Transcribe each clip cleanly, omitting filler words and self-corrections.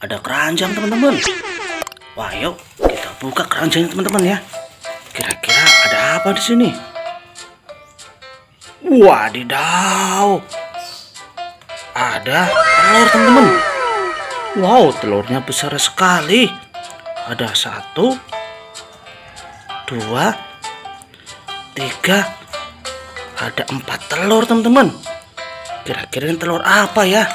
ada keranjang teman-teman. Wah, yuk kita buka keranjangnya teman-teman ya. Kira-kira ada apa di sini? Wadidaw, ada telur teman-teman. Wow, telurnya besar sekali. Ada 1, 2, 3, ada 4 telur teman-teman. Kira-kira ini telur apa ya?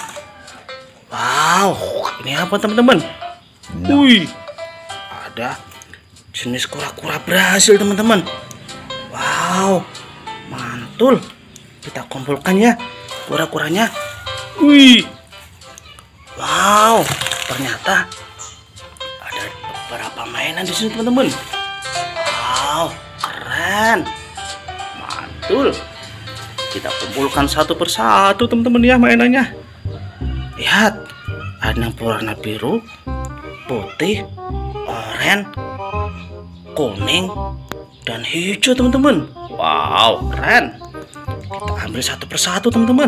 Wow, ini apa teman-teman? Wih, ada jenis kura-kura Brasil teman-teman. Wow, mantul. Kita kumpulkan ya kura-kuranya. Wih, wow, ternyata ada beberapa mainan di sini teman-teman. Wow, keren, mantul. Kita kumpulkan satu persatu teman-teman ya mainannya. Lihat, ada yang berwarna biru, putih, oranye, kuning, dan hijau teman-teman. Wow, keren. Kita ambil satu persatu teman-teman.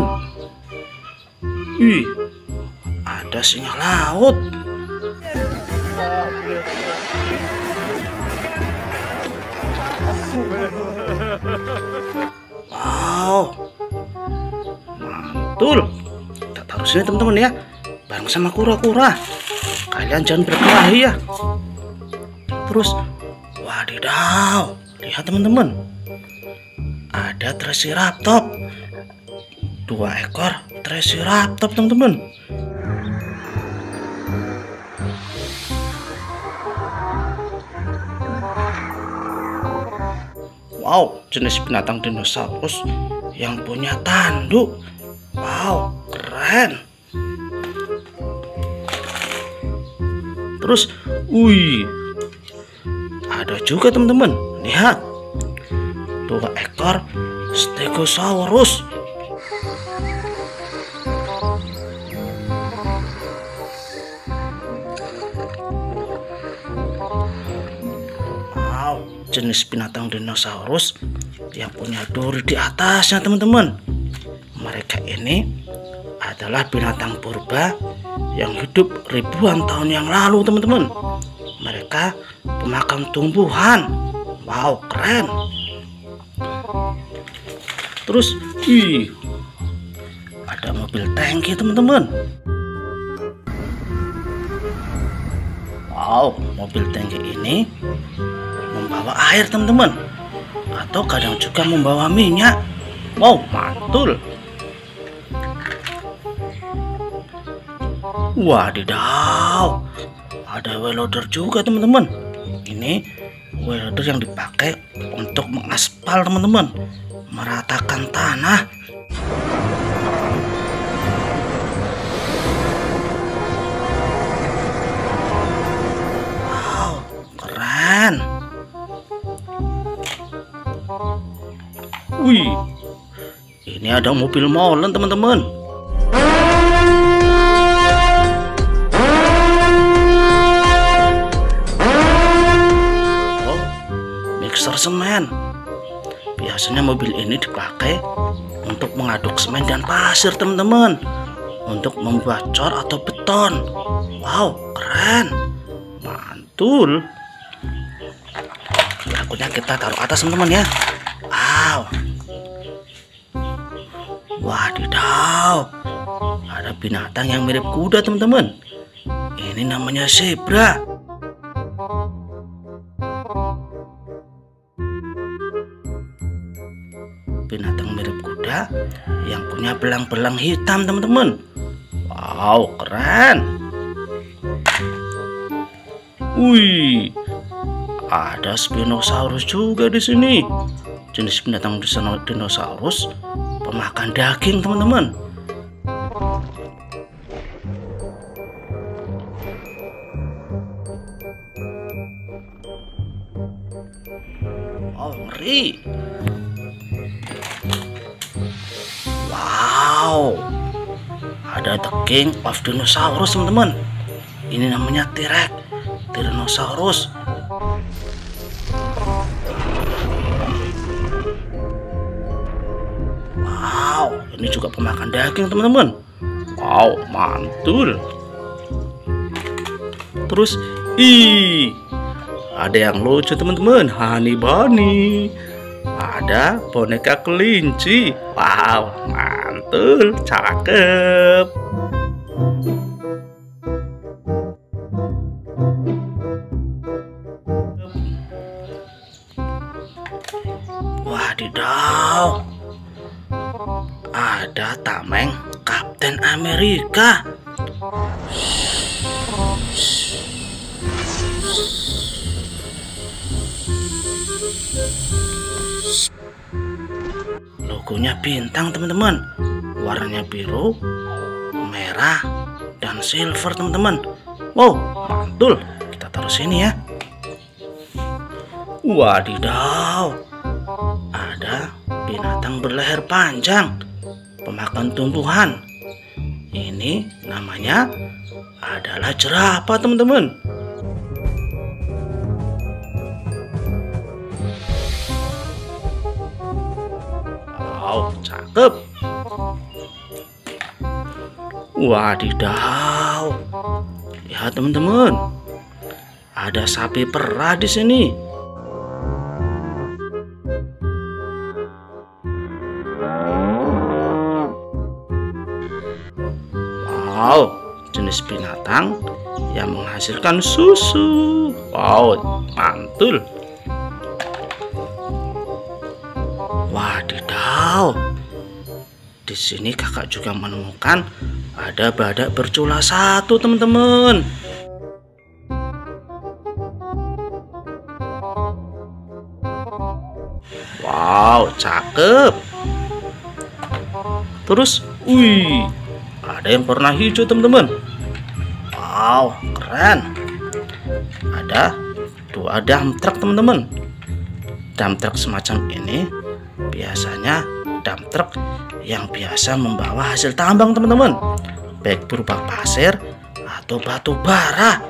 Wih, ada singa laut. Wow, mantul. Kita taruh sini teman-teman ya, bareng sama kura-kura. Kalian jangan berkelahi ya. Terus, wadidaw, lihat teman-teman, ada Triceratops. 2 ekor Triceratops teman-teman. Wow, jenis binatang dinosaurus yang punya tanduk. Wow, keren. Terus, wih, ada juga teman-teman. Lihat, 2 ekor Stegosaurus. Wow, jenis binatang dinosaurus yang punya duri di atasnya teman-teman. Mereka ini adalah binatang purba yang hidup ribuan tahun yang lalu teman-teman. Mereka pemakan tumbuhan. Wow, keren. Terus, ada mobil tangki teman-teman. Wow, mobil tangki ini membawa air teman-teman, atau kadang juga membawa minyak. Wow, mantul. Wadidaw, ada wheel loader juga teman-teman. Ini wheel loader yang dipakai untuk mengaspal teman-teman, meratakan tanah. Wow, keren. Wih, ini ada mobil molen teman-teman. Oh, mixer semen. Biasanya mobil ini dipakai untuk mengaduk semen dan pasir teman-teman, untuk membuat cor atau beton. Wow, keren, mantul. Takutnya kita taruh atas teman-teman ya. Wow, wadidaw, ada binatang yang mirip kuda teman-teman. Ini namanya zebra. Binatang mirip kuda yang punya belang-belang hitam teman-teman. Wow, keren. Wih, ada Spinosaurus juga di sini. Jenis binatang dinosaurus pemakan daging teman-teman. Oh, ngeri. Wow, ada the king of dinosaurus teman-teman. Ini namanya T-Rex, Tyrannosaurus. Wow, ini juga pemakan daging teman-teman. Wow, mantul. Terus, ada yang lucu teman-teman, Honey Bunny. Ada boneka kelinci. Wow, mantul, cakep. Wadidaw, ada tameng Kapten Amerika. Logonya bintang teman-teman, warnanya biru, merah, dan silver teman-teman. Wow, mantul. Kita taruh sini ya. Wadidaw, ada binatang berleher panjang, pemakan tumbuhan. Ini namanya adalah jerapah teman-teman. Wow, cakep. Wadidaw, lihat teman-teman, ada sapi perah di sini. Wow, jenis binatang yang menghasilkan susu. Wow, mantul. Wadidaw, di sini kakak juga menemukan ada badak bercula satu teman-teman. Wow, cakep. Terus, ada yang warna hijau teman-teman. Wow, keren. Ada 2 dump truck teman-teman. Dump truck semacam ini biasanya dump truck yang biasa membawa hasil tambang teman-teman, baik berupa pasir atau batu bara.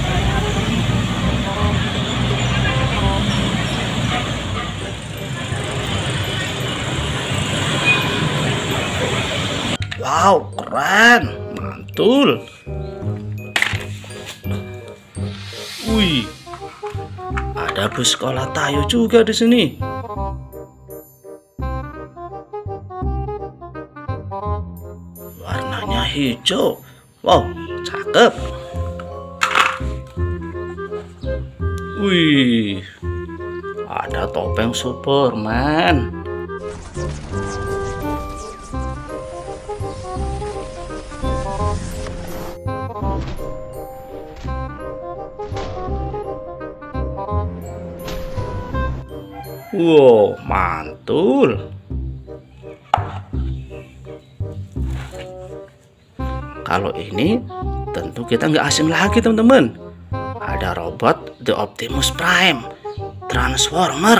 Wow, keren, mantul. Ada bus sekolah Tayo juga di sini. Warnanya hijau. Wow, cakep. Ada topeng Superman. Wow, mantul. Kalau ini tentu kita nggak asing lagi teman-teman. Ada robot The Optimus Prime, Transformer.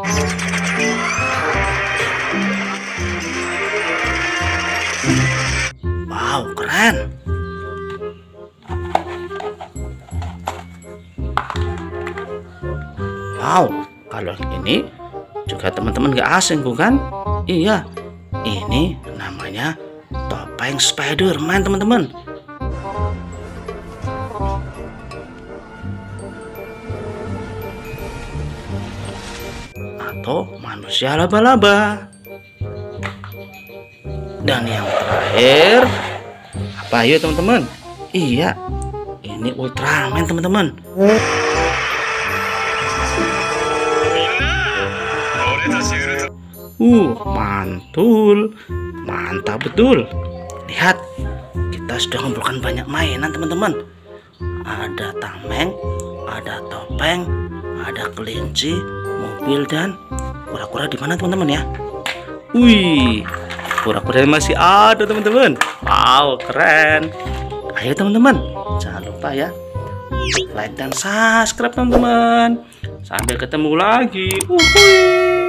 Wow, keren. Wow, kalau ini juga teman-teman gak asing bukan? Iya, ini namanya topeng Spider-Man teman-teman. Atau manusia laba-laba. Dan yang terakhir, apa yuk teman-teman? Iya, ini Ultraman teman-teman. Mantul, mantap betul. Lihat, kita sudah mengumpulkan banyak mainan teman-teman. Ada tameng, ada topeng, ada kelinci, mobil, dan kura-kura di mana teman-teman ya? Kura-kura masih ada teman-teman. Wow, keren. Ayo teman-teman, jangan lupa ya, like dan subscribe teman-teman. Sampai ketemu lagi.